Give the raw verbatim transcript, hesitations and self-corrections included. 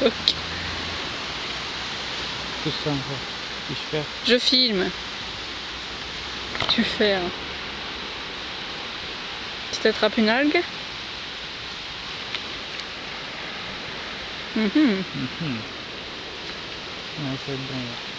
Qu'est-ce que encore? Qu'est-ce que je fais? Je filme. Tu fais. Hein. Tu t'attrapes une algue? Mhm. Mm-hmm. Ouais, ça va être bon, là.